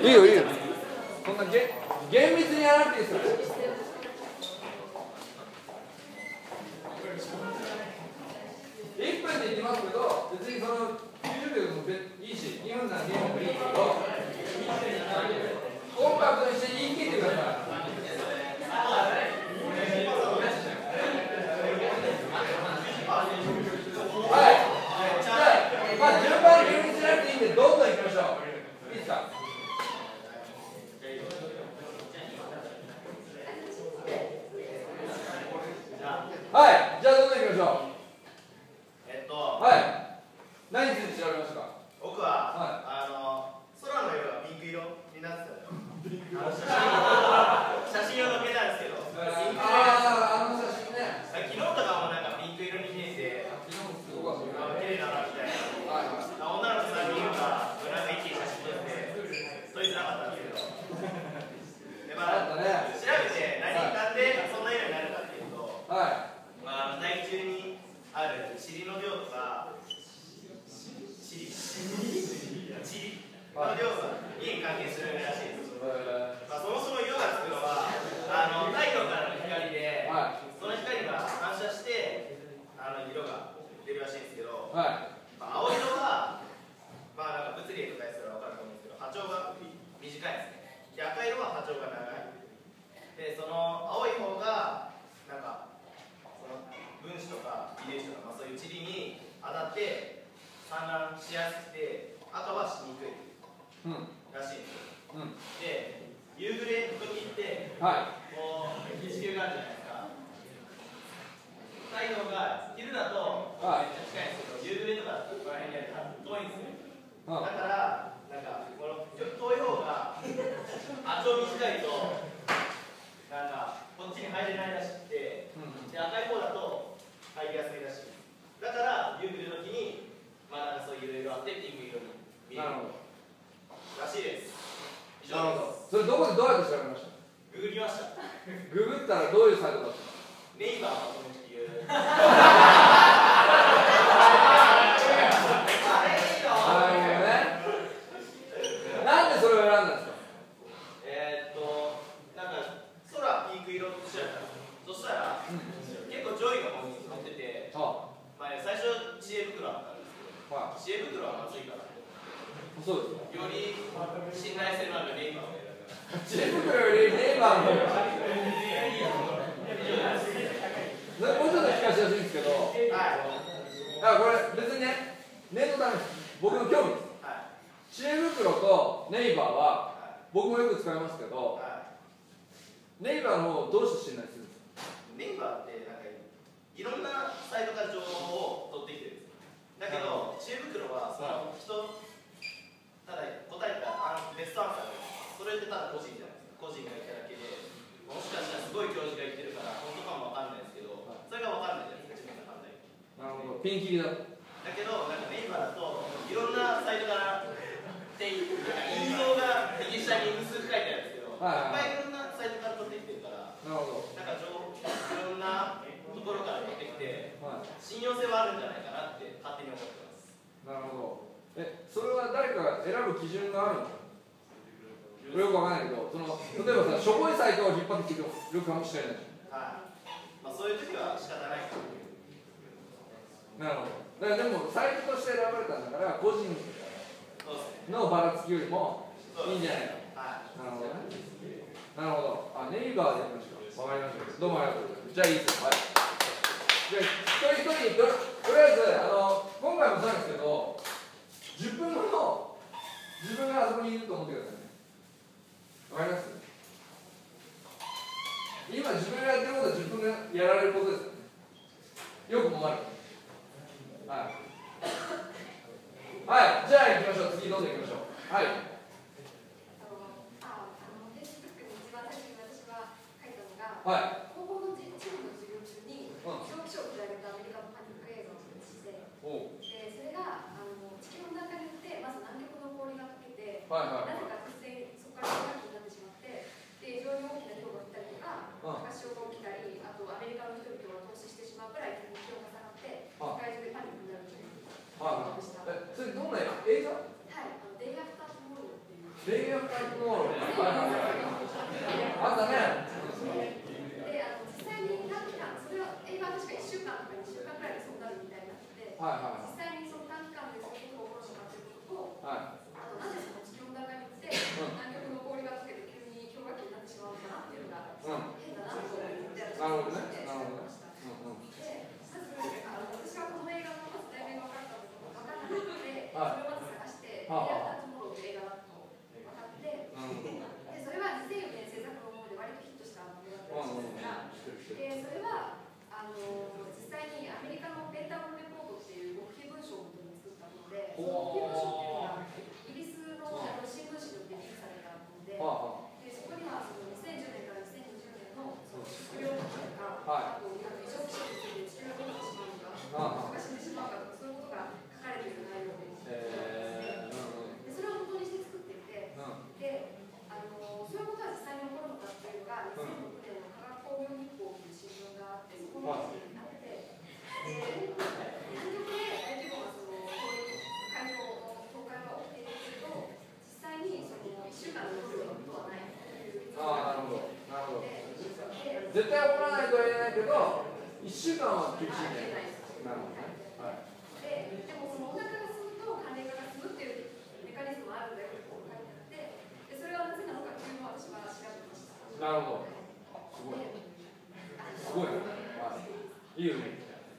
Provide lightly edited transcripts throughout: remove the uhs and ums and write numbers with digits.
いいよいいよ。そんな厳密にやらなくていいですよ。1分でいきますけど、別にその90秒でもいいし、2分なら2分でもいいけど、コンパクトにして言い切ってください。順番に厳密じゃなくていいんで、どんどんいきましょう。いいですか。はい、じゃあどんどんいきましょう。はい。何について調べましたか。 僕は、空の色がピンク色になってたの。写真を載っけたんですけど。 あの写真ね。 昨日とかもなんかピンク色に見えて、綺麗だなみたいな。女の子3人がなんか一気に写真撮って、撮りづらかったんですけど。で調べてなんでそんな色になるかっていうと、大気中にある塵の量とか、塵の量に関係するらしいです。そもそも色がつくのは太陽からの光で、その光が反射して色が出るらしいんですけど、青色はなんか物理で解説したら分かると思うんですけど、波長が短いですね。で赤色は波長が長い。でその青い方がなんかその分子とか遺伝子とか、そういう塵に当たって散乱しやすくて、赤はしにくいらしいんですよ。で夕暮れの時って、こう地球があるじゃないですか。太陽が昼だとめっちゃ近いんですけど、夕暮れとかここら辺にあると遠いんですよ。だからなんかこの遠い方が波長短いとなんかこっちに入れないらしくて、で赤い方だと入りやすいらしい。だから夕暮れの時になんかそういう色々あってピンク色に見えるらしいです。以上です。 それどこでどうやって調べました。 ググりました。 ググったらどういうサイトだった。 ネイバーまとめっていう。 なんでそれを選んだんですか。 なんか空ピンク色って調べたんですよ。そしたら、結構上位の方に載ってて、最初知恵袋あったんですけど、知恵袋はまずいかなと。 そうですより信頼性のあるネイバーを選びました。 知恵袋よりネイバーの方がもうちょっと聞かせてほしいんですけど、これ別にね、念のためです。僕の興味です。知恵袋とネイバーは僕もよく使いますけど、ネイバーの方どうして信頼するんですか。 ネイバーってなんかいろんなサイトから情報を取ってきてるんです。だけど知恵袋はその人ただ答えたベストアンサーがそれってただ個人じゃないですか。個人がいただけで、もしかしたらすごい教授が言ってるから本当かもわかんないですけど、それがわかんないじゃないですか、自分が考えて。 なるほど、ピンキリだ。 だけどなんかネイバーだといろんなサイトから引用が右下に薄く書いてあるんですけど、いっぱいいろんなサイトから取ってきてるから、なんかいろんなところから取ってきて、信用性はあるんじゃないかなって勝手に思ってます。 なるほど。それは誰かが選ぶ基準があるのか。よくわかんないけど、例えばさ、しょぼいサイトを引っ張ってきてるかもしれない。 そういう時は仕方ない。 なるほど。だからでもサイトとして選ばれたんだから個人のばらつきよりもいいんじゃないか。なるほどね。なるほど。ネイバーでやりました。わかりました。どうもありがとうございます。じゃあいいですよ。じゃあ一人一人とりあえず今回もそうなんですけど、10分後の自分があそこにいると思ってくださいね。わかります？今自分がやってることは自分がやられることですよね。よくも悪く。はい、じゃあ行きましょう。次どんどん行きましょう。はい。高校の地理の授業中に教科書を比べたアメリカのパニック映像を作って、それが地球温暖化によってまず南極の氷が溶けて、なぜか突然そこから氷河期になってしまって、で非常に大きな量が降ったりとか、高潮が起きたり、あとアメリカの人々が投資してしまうくらい気温が下がって、世界中でパニックになるという。それどんな映画？はい、デイアフタートゥモローっていう。 レイヤーパイプモール。あったね。 で、実際に短期間、それは映画確か1週間とか2週間くらいでそうなるみたいになって、実際にその短期間でそういうことが起こるのかということと、なぜその地球温暖化によって南極の氷が溶けて急に氷河期になってしまうのかなっていうのが変だなと思って、 なるほどね。なるほどね。 で、まず私はこの映画のまず題名が分からなくて、それをまず探して、レイヤータッチモールって映画だと分かって、で、それは2004年制作のもので割とヒットしたものだったんですが、それは実際にアメリカのペンタゴンレポートっていう極秘文書をもとに作ったもので、その極秘文書っていうのはイギリスの新聞紙によってリリースされたもので、そこにはその2010年から2020年の食料危機とか、あと異常気象について地球がどうなってしまうのか、人が死んでしまうかとか、そういうことが書かれている内容で、それを元にして作っていて、でそういうことは実際に起こるのかっていうのが2006年の科学工業日報という新聞があって、そこの記事になって、南極で大規模なその海洋の境界が起きているけど、実際にその1週間で起きることはないという。 なるほど。なるほど。絶対起こらないとは言えないけど、1週間は厳しいね。なるほどね。 でもその温暖化が進むと寒冷化が進むっていうメカニズムがあるんだよって書いてあって、それはなぜなのかっていうのを私は調べてました。 なるほど。すごい。すごいね。いいよね。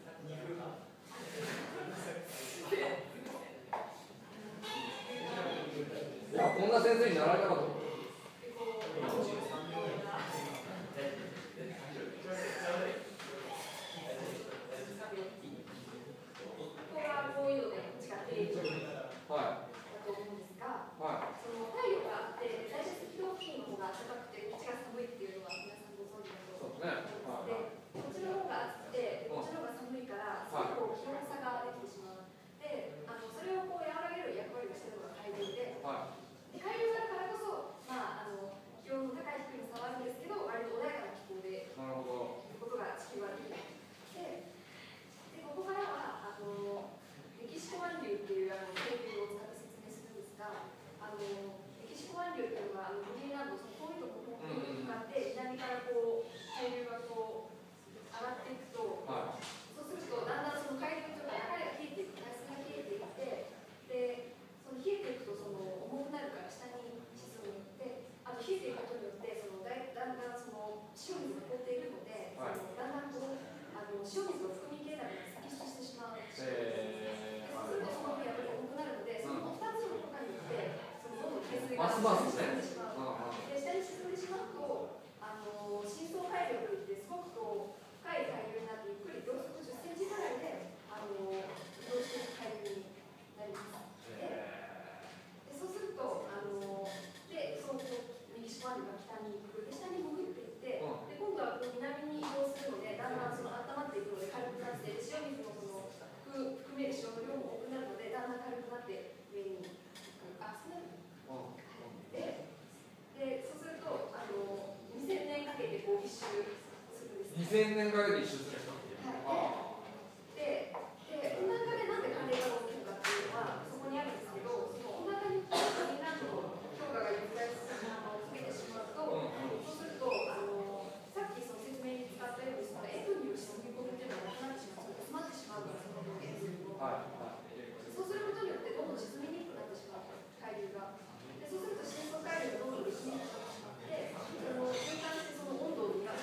いや、こんな先生になられたかと。2000年かけて一周するんですか。で、温暖化でなんで寒冷化が起きるかっていうのはそこにあるんですけど、その温暖化によってフィンランドの氷河が溶けてしまうと、そうするとさっきその説明に使ったようにその塩分による沈み込みっていうのがなくなってしまう、詰まってしまうからその表現すると、そうすることによってどんどん沈みにくくなってしまう海流が。で、そうすると深層海流がどんどん沈みにくくなってしまって、循環してその温度が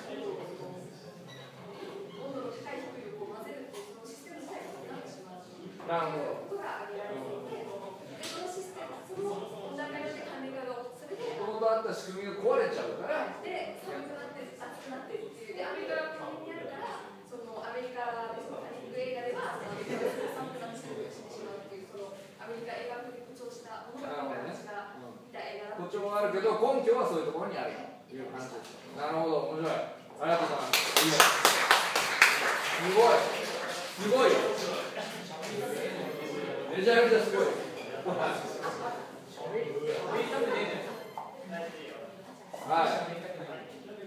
なるほど。ことが挙げられていて、そのシステム、その温暖化によって寒冷化がそれでもともとあった仕組みが壊れちゃうから、で寒くなって暑くなってっていう、でアメリカが国にあるから、そのアメリカのタリング映画ではアメリカが寒くなってしてしまうっていう、そのアメリカ映画風に誇張したものが私が見た映画だ。誇張はあるけど根拠はそういうところにあるという感じです。なるほど、面白い。ありがとうございます。いいね。すごい。すごいよ。めちゃめちゃすごい。はい。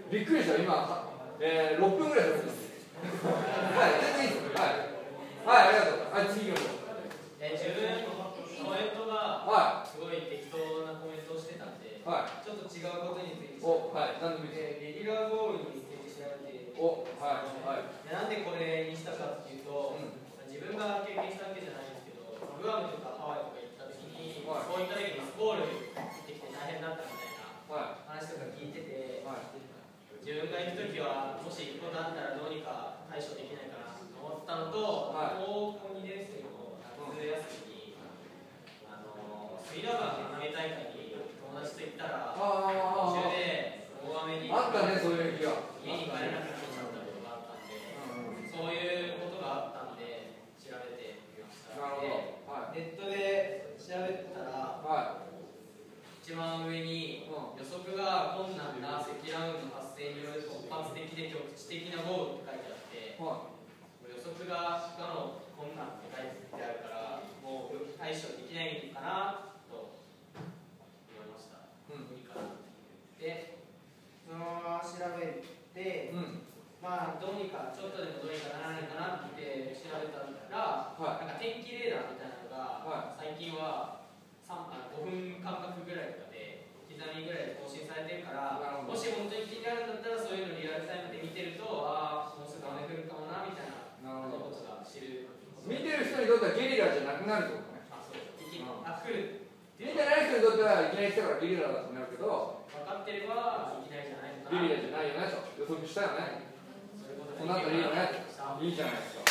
びっくりした、今、6分ぐらいです。はい、全然いいです。はい。はい、ありがとう。はい、次行きましょう。 自分、コメントが、すごい適当なコメントをしてたんで。 ちょっと違うことについてゲリラ豪雨について調べてなんでこれにしたかっていうと、自分が経験したわけじゃないんですけど、グアムとかハワイとか行った時に、そういった時にスコール行ってきて大変だったみたいな話とか聞いてて、自分が行く時はもし行くことあったらどうにか対処できないかなと思ったのと、高校2年生の夏休みに隅田川の花火大会に友達と行ったら途中で大雨にあったね、そういう日は家に帰れなくなっちゃったことがあったんで、そういうことがあったんで調べてみました。ネットで調べたら、一番上に予測が困難な積乱雲の発生による突発的で局地的な豪雨って書いてあって、予測が不可能困難って書いてあるからもう対処できないかなと思いました。無理かなで、そのまま調べて、まあどうにかちょっとでもどうにかならないかなって調べたら、なんか天気レーダーみたいなのが最近は5分間隔ぐらいとかで刻みぐらいで更新されてるから、もし本当に気になるんだったらそういうのリアルタイムで見てると、ああもうすぐ雨降るかもなみたいなことが知る。 見てる人にとってはゲリラじゃなくなるってことね。 来る。 見てない人にとってはいきなり来たからゲリラだとなるけど、 分かってればいきなりじゃないのかな。ゲリラじゃないよねと予測したよね。そうなったらいいよね。いいじゃないですか。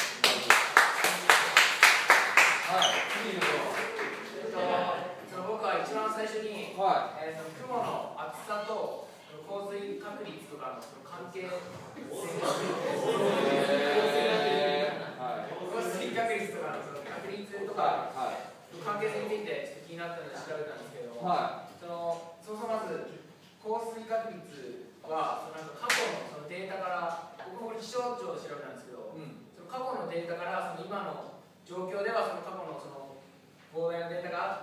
次僕は一番最初に、雲の厚さと降水確率とかの関係性降水確率とかの確率とか関係性についてちょっと気になったので調べたんですけど、そもそもまず降水確率はなんか過去のそのデータから、僕もこれ気象庁で調べたんですけど、その過去のデータからその今の状況ではその過去のその膨大なデータがあって、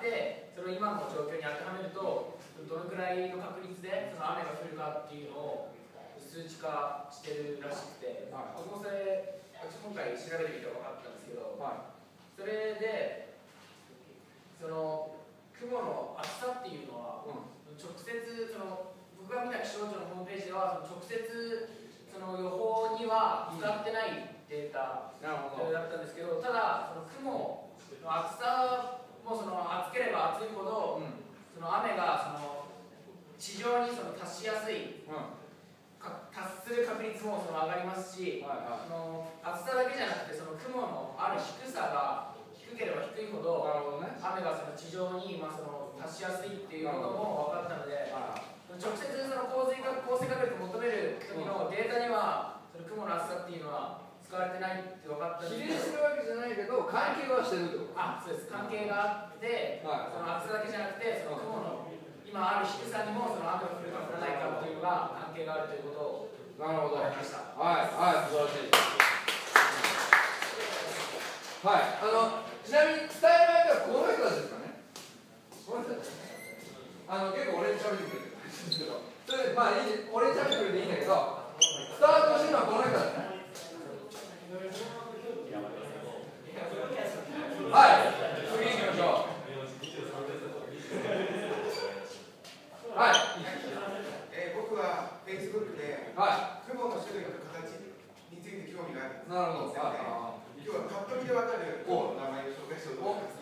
それを今の状況に当てはめるとどのくらいの確率でその雨が降るかっていうのを数値化してるらしくて、僕もそれ今回調べてみて分かったんですけど、それでその雲の厚さっていうのは、直接その僕が見た気象庁のホームページでは直接その予報には使ってないデータだったんですけど、ただその雲の厚さもその厚ければ厚いほど、その雨がその地上にその達しやすい、達する確率もその上がりますし、その厚さだけじゃなくてその雲のある低さが低ければ低いほど、雨がその地上にその達しやすいっていうことも分かったので、直接その降水確率を求める時のデータにはその雲の厚さっていうのは使われてないって分かったんですけど、 比例してるわけじゃないけど関係はしてるってこと。 そうです、関係があって、その厚さだけじゃなくてその雲の今ある低さにもその雨が降るか降らないかっていうのが関係があるということをなるほど。 わかりました。 素晴らしい。ちなみに伝える相手はこの人たちですかね。この人たち。結構俺に喋ってくれてるんですけど、それまあいい、俺に喋ってくれていいんだけど、スタートしてるのはこの人たちね。次行きましょう。 僕は Facebook で雲の種類と形について興味があるんです。 なるほど。 今日はパッと見で分かる雲の名前を紹介しようと思います。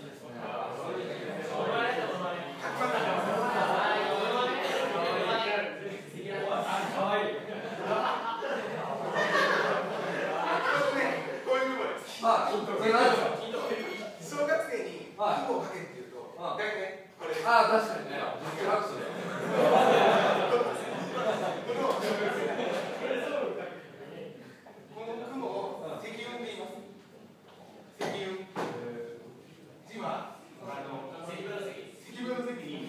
こういう雲です。小学生に雲をかけっていうと、大体これです。 確かにね。 この雲を積雲で言います。積雲。字は積雲の積に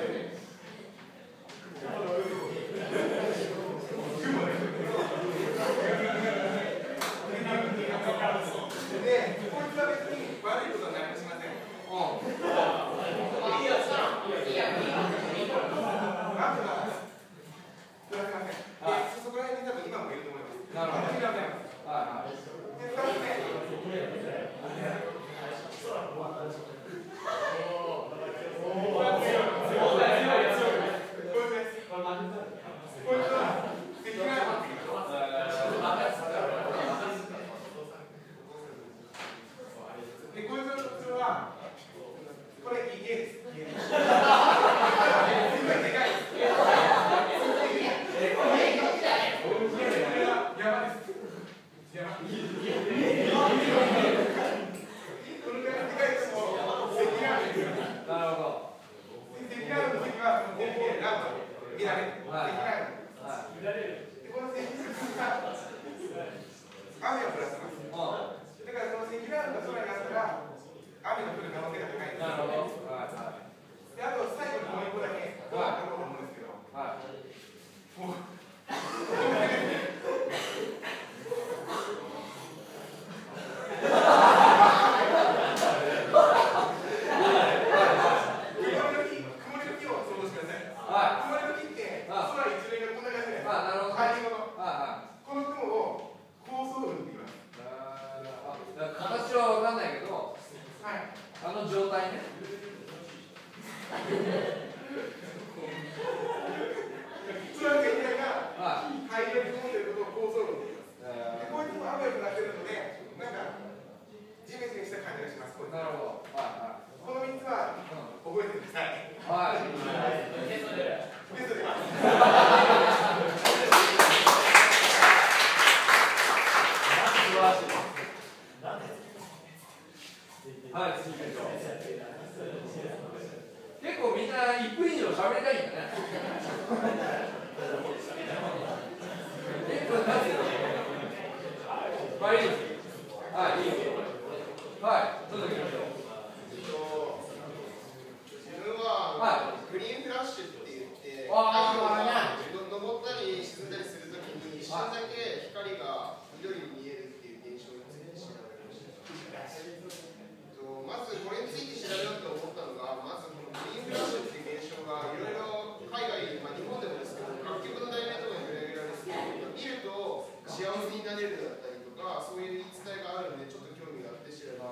で、こいつは別に悪いことは何もしません。 見られる。この積乱雲が雨を降らせます。だからその積乱雲が空にあったら雨が降る可能性が高いんです。なるほど。で、あと最後にもう一個だけどうなると思うんですけど、 形は分かんないけど、あの状態ね。 それは全体が海流に込んでいることを高層雲と言います。こういうところ雨を降らせるので、なんかジメジメした感じがします。 なるほど。 この3つは覚えてください。 はい。 テストで。 はい、次行きましょう。結構みんな1分以上喋りたいんだね。1分経つよ。まあいいです。はい、いいです。はい、どうぞ行きましょう。 自分はグリーンフラッシュって言って、太陽が昇ったり沈んだりするときに一瞬だけ光が緑に見えるっていう現象について調べました。まずこれについて調べようと思ったのが、まずこのグリーンフラッシュっていう現象がいろいろ海外、日本でもですけど、楽曲の題名とかに取り上げられて見ると幸せになれるだったりとか、そういう言い伝えがあるので、ちょっと興味があって調べました。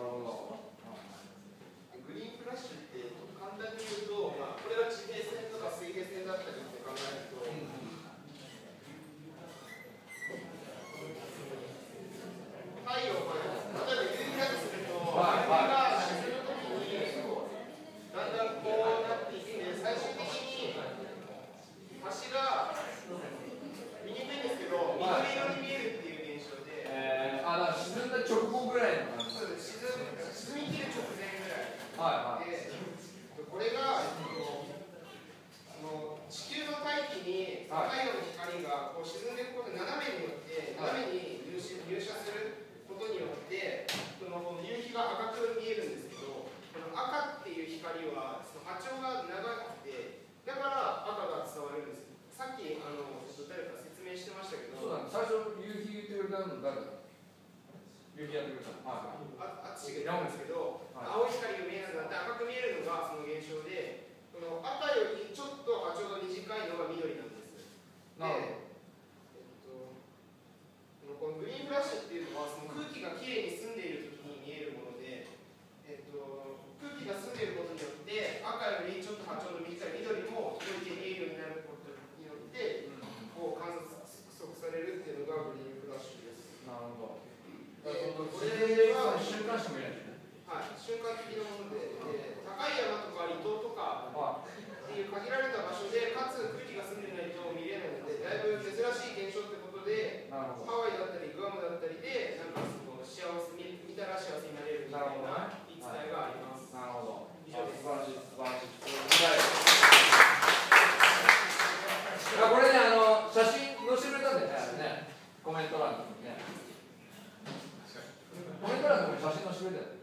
グリーンフラッシュって簡単に言うと、これは地平線とか水平線だったりって考えると、太陽これ、例えば夕日だとすると、夕日が沈むときに、だんだんこうなっていって、最終的に星が見にくいんですけど、緑色に見えるっていう現象で、 沈んだ直後ぐらいの感じ。 そうです、沈み切る直前ぐらい。で、これが、地球の大気に太陽の光がこう沈んでいくことで斜めによって斜めに入射することによってこの夕日が赤く見えるんですけど、この赤っていう光はその波長が長くてだから赤が伝わるんです。さっき誰か説明してましたけど、 そうだね、最初夕日言ってくれたの誰だ？夕日やってくれたの。 あっちが言うんですけど、青い光が見えなくなって赤く見えるのがその現象で、この赤よりちょっと波長が短いのが緑なんです。 なるほど。このグリーンフラッシュっていうのはその空気がきれいに澄んでいるときに見えるもので、空気が澄んでいることによって赤よりちょっと波長の短い緑も広い見えるようになることによって、こう観測されるっていうのがグリーンフラッシュです。 なるほど。 これは瞬間しか見えない。 はい、瞬間的なもので、高い山とか離島とかっていう限られた場所で、かつ空気が澄んでないと見れないので、だいぶ珍しい現象ってことで、ハワイだったりグアムだったりで、なんかその幸せ見たら幸せになれるみたいな言い伝えがあります。 なるほど。 以上です。 素晴らしい、素晴らしい。これね、写真載せてくれたんだよね、コメント欄にね。コメント欄に写真載せてくれたよ。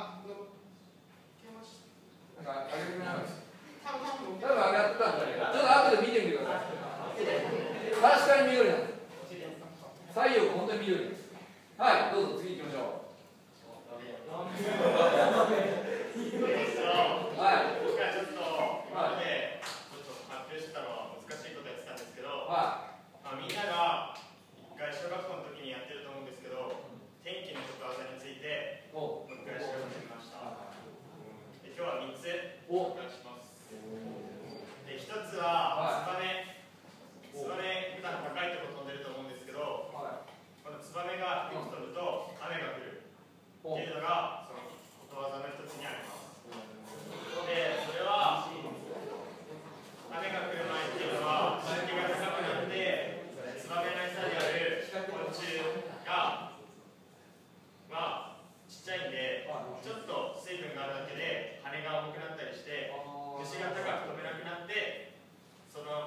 なんかあげてくれないです。多分上がってたんだけど、ちょっと後で見てみてください。確かに緑なんです。太陽が本当に緑です。はい、どうぞ次行きましょう。はい。 僕はちょっと今まで発表してたのは難しいことやってたんですけど、みんなが一回小学校の時にやってると思うんですけど、天気のことわざについてもう一回調べてみました。今日は3つ紹介します。で、1つはツバメ。ツバメ普段高いところ飛んでると思うんですけど、このツバメがよく飛ぶと雨が降るっていうのがそのことわざの1つにあります。で、それは雨が来る前っていうのは湿気が高くなってツバメの餌である昆虫がちっちゃいんでちょっと水分があるだけで羽が重くなったりして虫が高く飛べなくなってその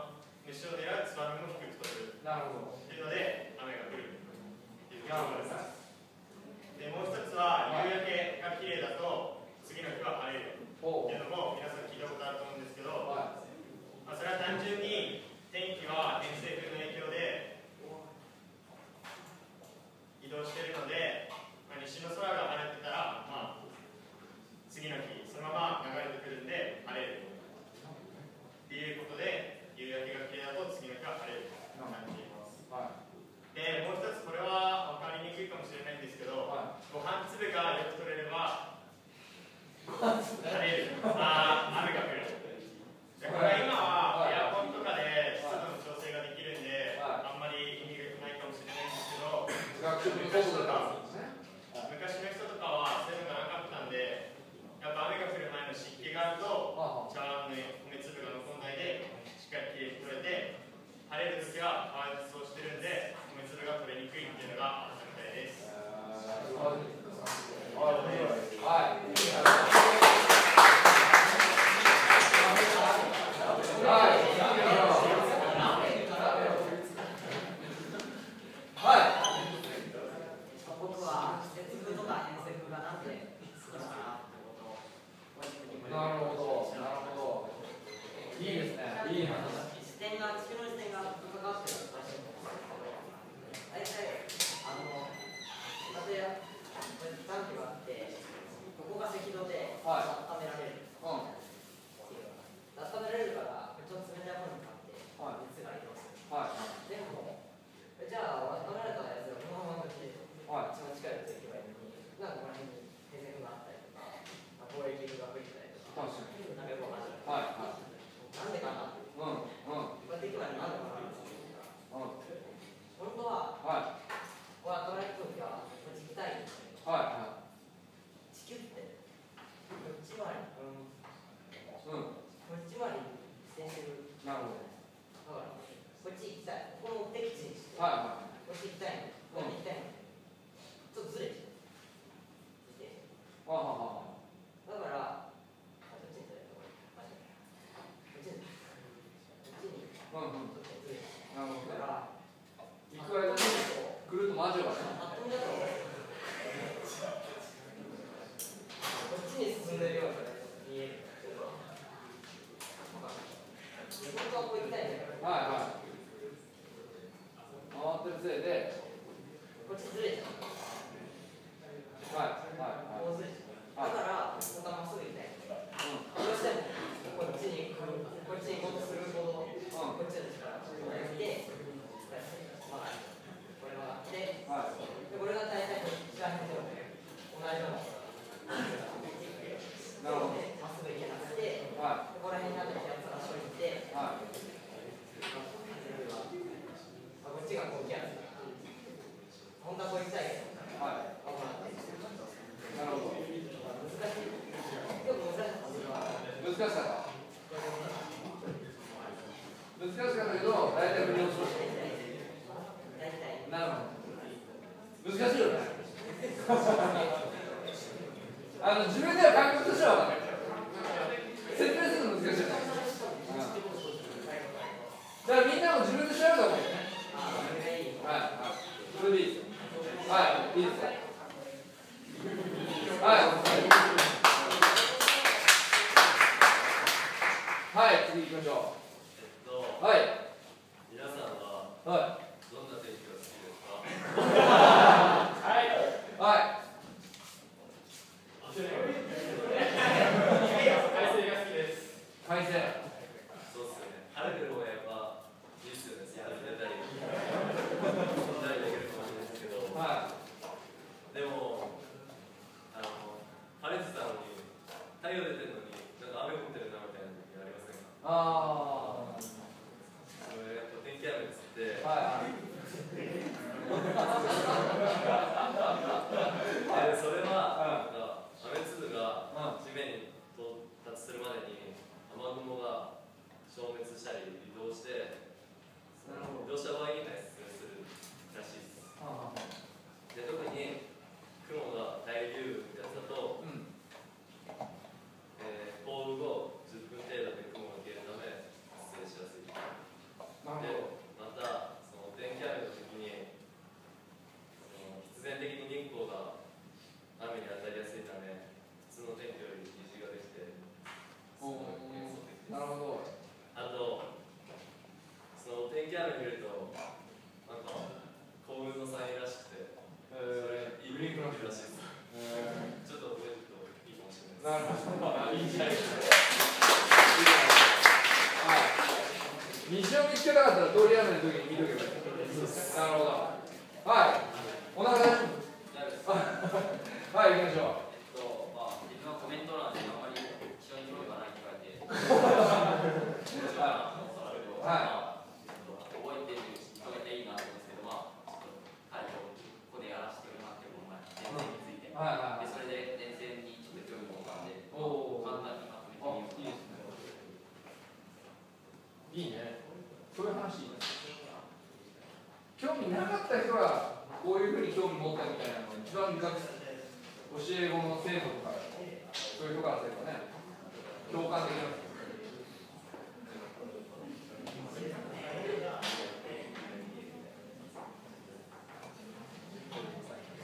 はい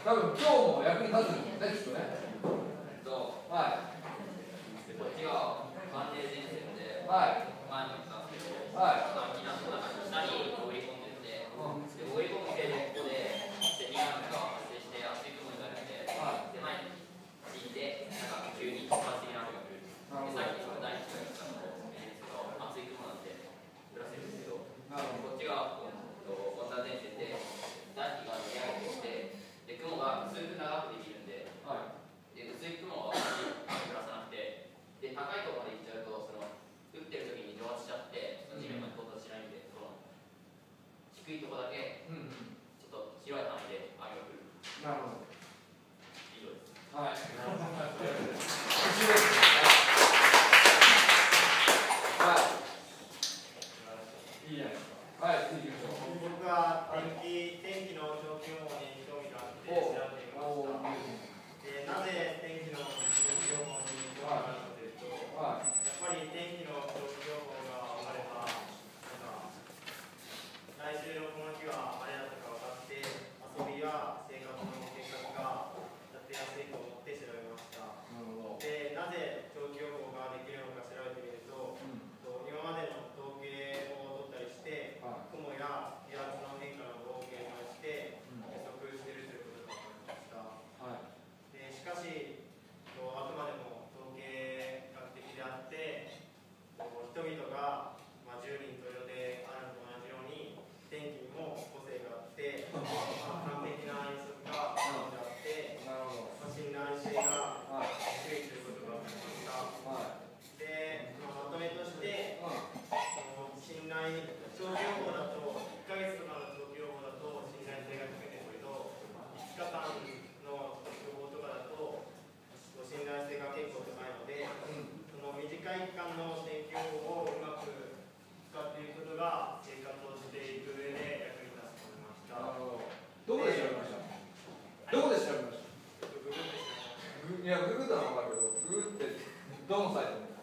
多分今日も役に立つんですよね、きっとね。はい。 こっちが寒冷前線で、 はい。 前も言ったんですけど、 はい。 寒気団の中に下に放り込んでて、で放り込む系でここでセミガンが発生して熱い雲になるんで、狭い地でなんか急に突発的な雨が降る。でさっきその大気が言ったのを見るんですけど、熱い雲なんで降らせるんですけど、こっちが温暖前線で暖気が逃げ上げてきて、で雲が薄く長くできるんで、で薄い雲は降らさなくて、で高いところまで行っちゃうとその降ってる時に蒸発しちゃって地面まで到達しないんで、その低いところだけちょっと広い範囲で雨が降る。 なるほど。 以上です。 はい。いいじゃないですか。はい、次行きましょう。 僕は天気の長期予報に興味があって調べてみました。で、なぜ天気の長期予報に興味があるかというと、やっぱり天気の長期予報があれば、来週のこの日は晴れだったか分かって、遊びや生活の計画が立てやすいと思って調べました。で、なぜ長期予報ができるのか調べてみると、今までの統計を取ったりして、雲や気圧の変化などを計算して予測しているということが分かりました。でしかし、あくまでも統計学的であって、人々が、10人十色であるのと同じように、天気にも個性があって、完璧な予測が可能であって、信頼性が低いということが分かりました。で、まとめとして、信頼、長期予報だと、1ヶ月とかの長期予報だと信頼性が低いんですけど、5日間の予報とかだと、信頼性が結構高いので、その短い期間の天気予報をうまく使っていくことが、生活をしていく上で役に立つと思いました。 どこで調べました？どこで調べました？いや、ググったのは分かるけど、ググってどのサイトに？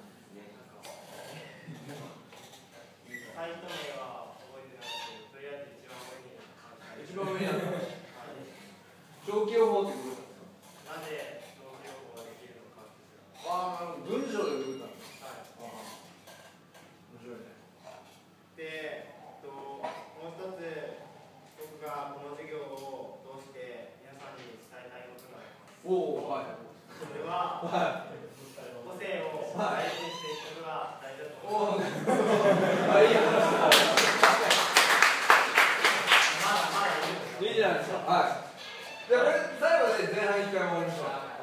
サイト名は覚えてないけど、とりあえず一番上にある。長期予報ってググったんですか？ なぜ長期予報ができるのか。 文章でググったんですか？面白いね。 で、もう一つ、僕がこの授業を通して皆さんに伝えたいことがあります。それは、個性を大事にしていくことが大事だと思います。 いいじゃないですか。はい。で、これ最後で前半1回終わりましょう。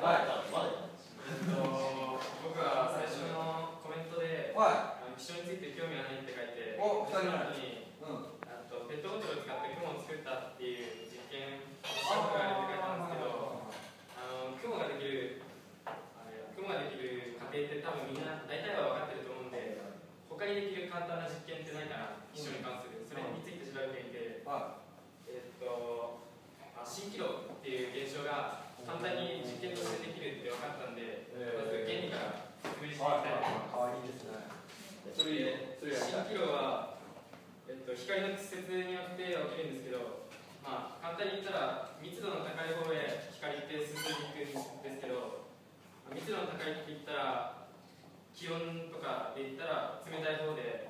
僕は最初のコメントで、気象について興味がないって書いて、その後に、ペットボトルを使って雲を作ったっていう実験をしたことがあるって書いたんですけど、雲ができる過程って多分みんな大体は分かってると思うんで、他にできる簡単な実験ってないかな、気象に関する。それについて調べてみて、蜃気楼っていう現象が簡単に実験としてできるって分かったんで、まず原理から説明していきたいと思います。蜃気楼は、光の屈折によって起きるんですけど、簡単に言ったら密度の高い方へ光って進んでいくんですけど、密度の高いって言ったら気温とかで言ったら冷たい方で、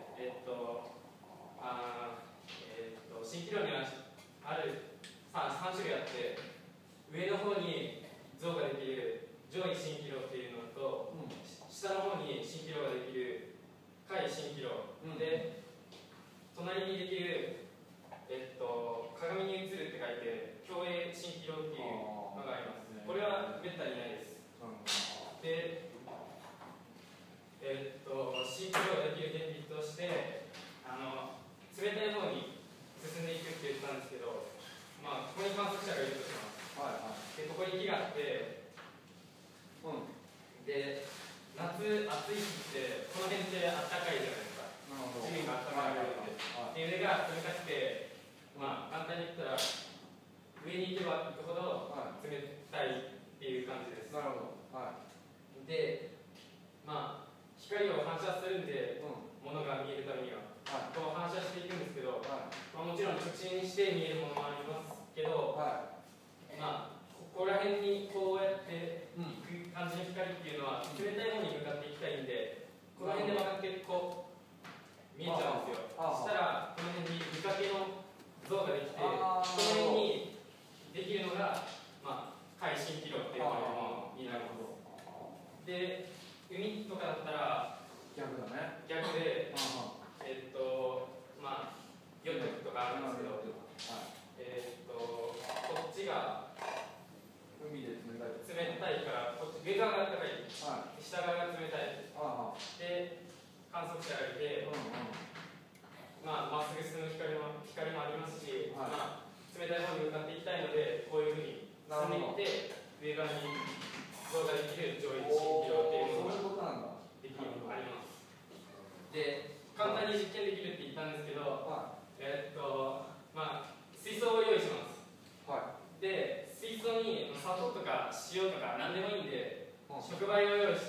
蜃気楼にはある3種類あって、上の方に像ができる上位蜃気楼っていうのと、下の方に蜃気楼ができる下位蜃気楼で、隣にできる、鏡に映るって書いて共栄蜃気楼っていうのがあります。これはめったにないです。で、蜃気楼ができる原理として冷たい方に進んでいくって言ったんですけど、ここに観測者がいるとします。で、ここに木があって、で、夏暑い日ってこの辺ってあったかいじゃないですか。地面があったかいので、上が冷たくて、簡単に言ったら上に行けば行くほど冷たいっていう感じです。 なるほど。 で、光を反射するんで、ものが見えるためには、こう反射していくんですけど、もちろん直進して見えるものもありますけど、こここら辺にこうやっていく感じの光っていうのは冷たいものに向かっていきたいんで、この辺で曲がってこう見えちゃうんですよ。そしたらこの辺に見かけの像ができて、この辺にできるのが、まあ、回蜃気楼っていうものになるもので、海とかだったら逆だね。 逆で、まあヨットとかあるんですけど、こっちが海で冷たいから、こっち上側が暖かい、下側が冷たいで、観測者がいて、まあ、まっすぐ進む光もありますし、まあ、冷たい方に向かっていきたいので、こういうふうに進んでいって、上側に像ができる上位蜃気楼っていうのができるあります。で、簡単に実験できるって言ったんですけど、まあ、水槽を用意します。で、水槽に砂糖とか塩とか何でもいいんで、触媒を用意して、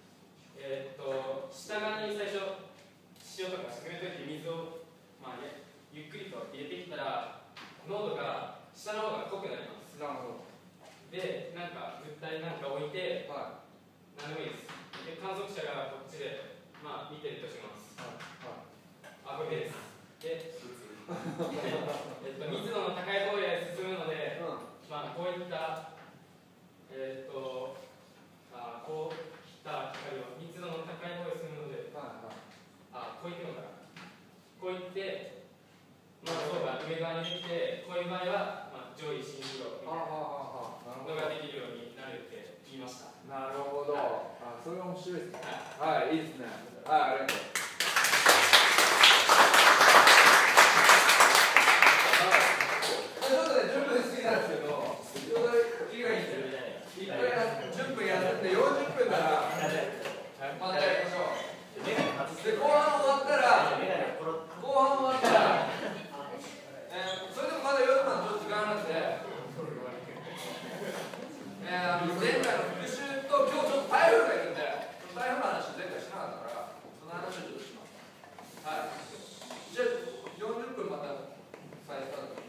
下側に最初塩とか沈めといて水を、まあね、ゆっくりと入れていったら濃度が下の方が濃くなります。 なるほど。 で、なんか物体なんか置いて、何でもいいです。で、観測者がこっちで、まあ、見てるとします。これです。で、密度の高い方へ進むので、まあ、こういった、こういった光を密度の高い方へ進むので、こういってのかな。こういって、まあ、像が上側にできて、こういう場合は、まあ、上位蜃気楼みたいなのができるようになるって言いました。 なるほど。それは面白いですね。はい、いいですね。はい、ありがとう。ちょっとね、10分過ぎたんですけど、ちょうどいいがいいんですよ。一回10分やって40分からまたやりましょう。で、後半終わったら、それでもまだ夜までちょっと時間あるんで、前回の復習と今日ちょっと台風がいるんで、台風の話前回しなかったから、その話をちょっとします。はい。じゃあ、40分また再スタート。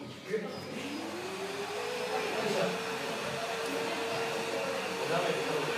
ダメです。